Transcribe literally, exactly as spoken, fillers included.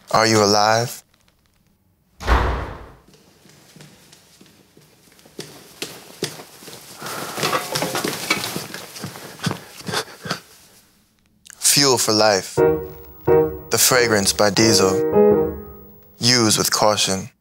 Are you alive? Fuel for Life. The Fragrance by Diesel. Use with caution.